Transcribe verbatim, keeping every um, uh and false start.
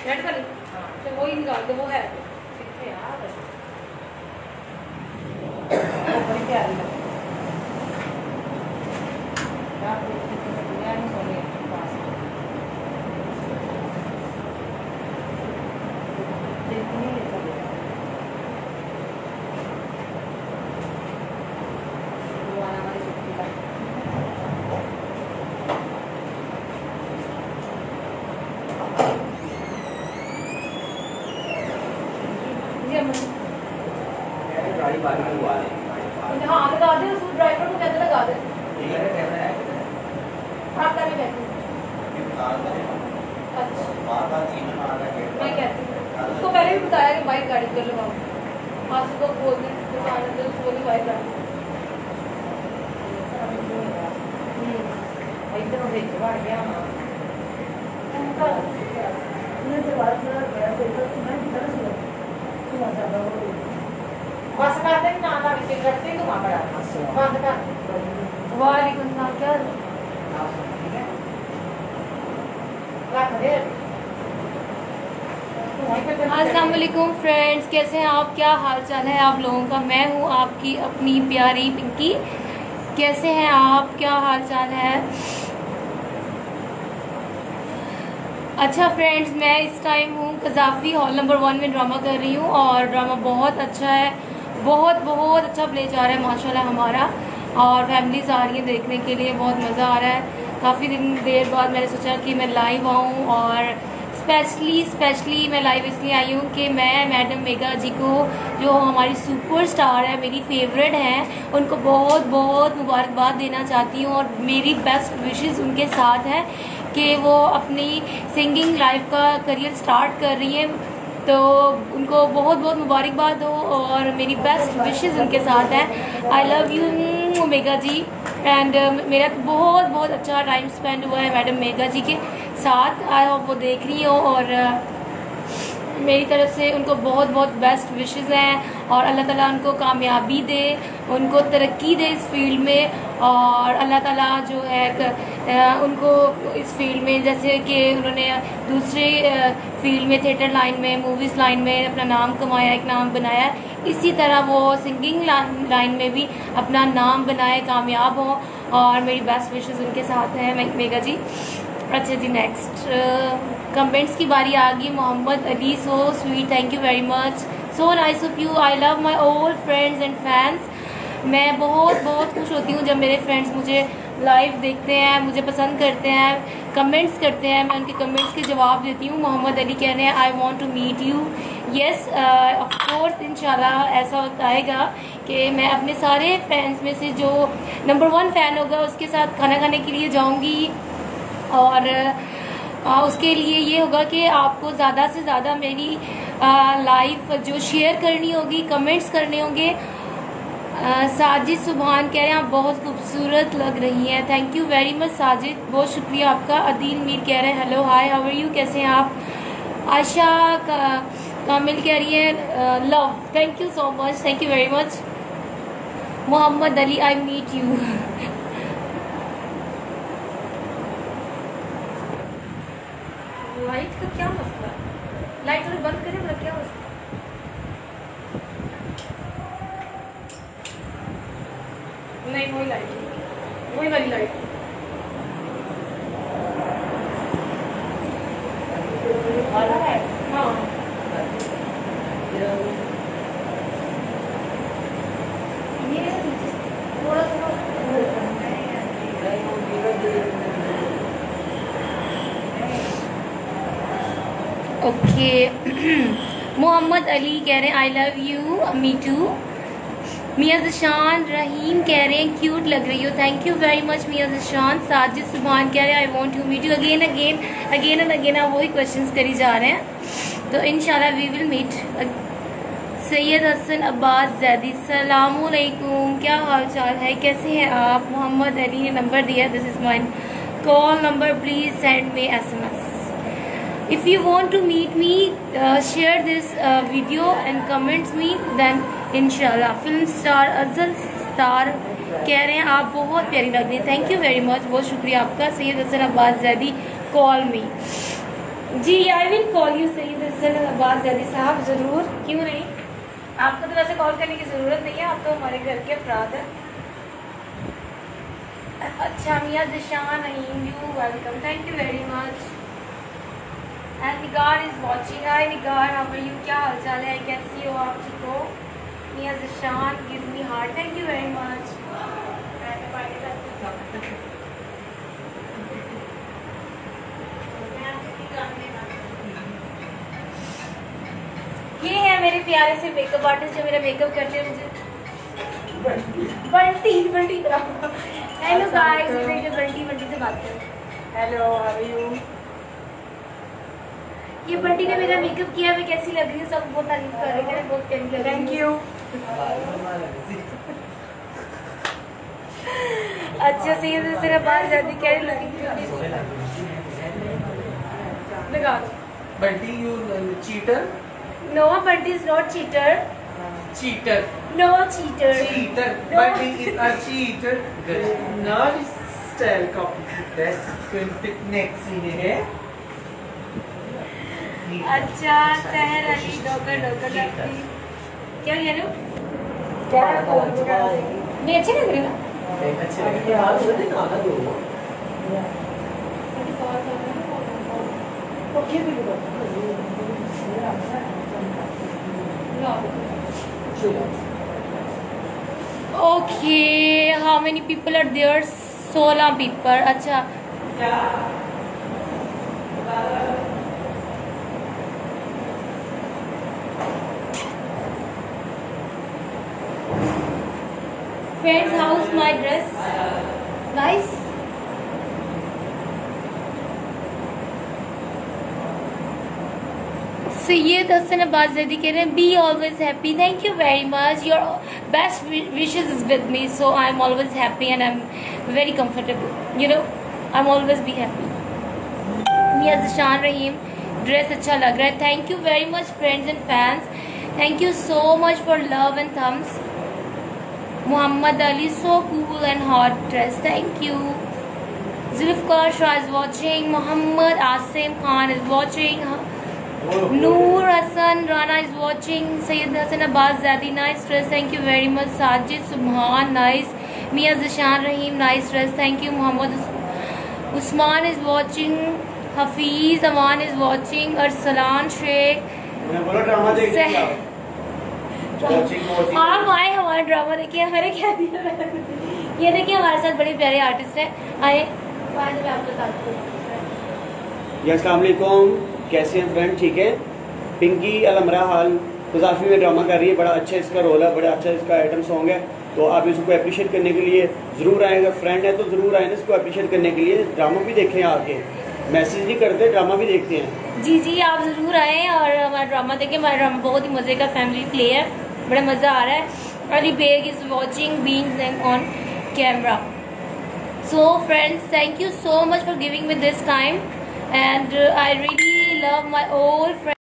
Red वाली तो वही निकाल दो, वो है बड़ी प्यारी लगती हाँ लगा दे, उस ड्राइवर को कहते लगा दे। हाँ कर भी मैं कहती उसको पहले भी बताया कि बाइक गाड़ी कर लगाओ, आज सुबह बोल दें दुकान अंदर उसको भी बाइक गाड़ी बस करते ना ना विषय करते तो वहाँ पर बंद कर। वालेकुम सलाम, क्या अस्सलाम वालेकुम फ्रेंड्स, कैसे हैं आप? क्या हाल चाल है आप लोगों का? मैं हूँ आपकी अपनी प्यारी पिंकी। कैसे हैं आप? क्या हाल चाल है? अच्छा फ्रेंड्स, मैं इस टाइम हूँ कज़ाफ़ी हॉल नंबर वन में ड्रामा कर रही हूँ और ड्रामा बहुत अच्छा है, बहुत बहुत अच्छा प्ले जा रहा है माशाल्लाह हमारा, और फैमिलीज आ रही है देखने के लिए, बहुत मज़ा आ रहा है। काफ़ी दिन देर बाद मैंने सोचा कि मैं लाइव आऊँ, और स्पेशली स्पेशली मैं लाइव इसलिए आई हूँ कि मैं मैडम मेगा जी को, जो हमारी सुपरस्टार है, मेरी फेवरेट हैं, उनको बहुत बहुत मुबारकबाद देना चाहती हूँ और मेरी बेस्ट विशेस उनके साथ हैं कि वो अपनी सिंगिंग लाइफ का करियर स्टार्ट कर रही हैं। तो उनको बहुत बहुत मुबारकबाद हो और मेरी बेस्ट विशेस उनके साथ हैं। I love you Mega ji, and uh, मेरा बहुत बहुत अच्छा टाइम स्पेंड हुआ है मैडम मेगा जी के साथ। आई होप वो देख रही हो, और uh, मेरी तरफ से उनको बहुत बहुत बेस्ट विशेस हैं, और अल्लाह ताला उनको कामयाबी दे, उनको तरक्की दे इस फील्ड में, और अल्लाह ताला जो है uh, उनको इस फील्ड में, जैसे कि उन्होंने दूसरे फील्ड में थिएटर लाइन में, मूवीज़ लाइन में अपना नाम कमाया, एक नाम बनाया, इसी तरह वो सिंगिंग लाइन में भी अपना नाम बनाए, कामयाब हो, और मेरी बेस्ट विशेस उनके साथ हैं मेगा जी। अच्छा जी, नेक्स्ट कमेंट्स की बारी आ गई। Mohammad Ali, so sweet, thank you very much, so nice of you, I love my all friends and fans. मैं बहुत बहुत खुश होती हूँ जब मेरे फ्रेंड्स मुझे लाइव देखते हैं, मुझे पसंद करते हैं, कमेंट्स करते हैं, मैं उनके कमेंट्स के जवाब देती हूँ। मोहम्मद अली कह रहे हैं I want to meet you. Yes of course, इंशाल्लाह ऐसा वक्त आएगा कि मैं अपने सारे फैंस में से जो नंबर वन फ़ैन होगा उसके साथ खाना खाने के लिए जाऊँगी, और आ, उसके लिए ये होगा कि आपको ज़्यादा से ज़्यादा मेरी लाइफ जो शेयर करनी होगी, कमेंट्स करने होंगे। साजिद सुभान कह रहे हैं आप बहुत खूबसूरत लग रही हैं, thank you very much Sajid, बहुत शुक्रिया आपका। अदील मीर कह रहे हैं hello hi how are you, कैसे हैं आप? आशा का, कामिल कह रही है love, thank you so much, thank you very much. Mohammad Ali I meet you. Light का क्या मसला है? लाइट थोड़ी बंद करें, मतलब क्या मसला? नहीं वही लाइट, वही वाली लाइट। हाँ ये थोड़ा सा ओके। मोहम्मद अली कह रहे हैं I love you, me too. मियाँ जशान रहीम कह रहे हैं क्यूट लग रही हो, थैंक यू वेरी मच मियाँ जशान। साजिद सुभान कह रहे हैं I want to meet you again again again and again. आप वही क्वेश्चंस करी जा रहे हैं, तो इंशाल्लाह we will meet. Syed Hasan Abbas Zaidi, सलाम अलैकुम, क्या हाल चाल है, कैसे हैं आप? मोहम्मद अली ने नंबर दिया, this is mine call number, please send me S M S if you want to meet me, uh, share this uh, video and comments me, then inshallah। Film star Ajal star कह रहे हैं आप बहुत प्यारी लग रही हैं, थैंक यू वेरी मच, बहुत शुक्रिया आपका। Syed Hasan Abbas Zaidi, call me. जी I will call you Saeed Hasan Abbas Zaidi साहब, ज़रूर, क्यों नहीं। आपको तो वैसे कॉल करने की ज़रूरत नहीं है, आप तो हमारे घर के अफराद हैं। अच्छा मियाँ Zeeshan Naeem, you welcome, thank you very much. And Nigar is watching. Hi Nigar, how are you, क्या हाल चाल है, कैसी हो आप, ठीक हो। मियाँ Zeeshan give me heart, thank you very much. ये है मेरे प्यारे से मेकअप आर्टिस्ट जो मेरा मेकअप करते हैं मुझे। बंटी बंटी हेलो गाइस, मैं बंटी बंटी से बात कर। Hello, how are you. ये बंटी ने मेरा मेकअप किया, मैं कैसी लग रही हूँ, सब बहुत तारीफ कर रहे हैं, बहुत प्यारी लग रही हूँ। Thank you. अच्छा सही है, तेरा बाल ज्यादा क्या लगी लगा दो। Bunty you cheater. No Bunty is not cheater. Cheater. No cheater. Cheater. Bunty is a cheater. Not style copy. That's next scene है। अच्छा सहर अली डॉक्टर डॉक्टर डॉक्टर क्या कह रहे हो, क्या नहीं अच्छे लग रहे ना, अच्छे लग रहे हैं। आज बता ना ना दो ओके भी okay how many people are there, सोलह पीपल। अच्छा friends, how's my dress? Nice. Syed Hasan Abbas Zaidi कह रहे हैं be always happy, thank you very much, your best wishes is with me, so I am always happy and I am very comfortable, you know I am always be happy. मियाँ Zeeshan Rahim, dress अच्छा लग रहा है, thank you very much friends and fans, thank you so much for love and thumbs. Muhammad Ali, so cool and hot dress, thank you. Zulfikar Shah is watching, Muhammad Asim Khan is watching, Noor Hassan Rana is watching, Sayyid Hassan Abbas Zadi, nice dress, thank you very much. Sajid Subhan, nice. Mia Zishan Rahim, nice dress, thank you. Muhammad Usman is watching, Hafiz Aman is watching, Arsalan Sheikh, आप आए हमारा drama देखिए, हमारे क्या दिया ये देखिए हमारे साथ बड़े प्यारे आर्टिस्ट हैं, आए मैं आपको बताती हूँ। अस्सलाम वालेकुम, कैसे हैं फ्रेंड, ठीक है। पिंकी अलमरा हाल गुजाफी में ड्रामा कर रही है, बड़ा अच्छा इसका रोल है, बड़ा अच्छा इसका आइटम सॉन्ग है, तो आप इसको अप्रिशिएट करने के लिए ज़रूर आएगा, फ्रेंड है तो ज़रूर आए ना इसको अप्रिशिएट करने के लिए। ड्रामा भी देखें आके, मैसेज नहीं करते, ड्रामा भी देखते हैं। जी जी आप ज़रूर आएँ और हमारा ड्रामा देखें, हमारा ड्रामा बहुत ही मज़े का फैमिली प्ले है, बड़ा मज़ा आ रहा है। Ali Baig is watching being them on camera. So friends, thank you so much for giving me this time and I really love my old friend.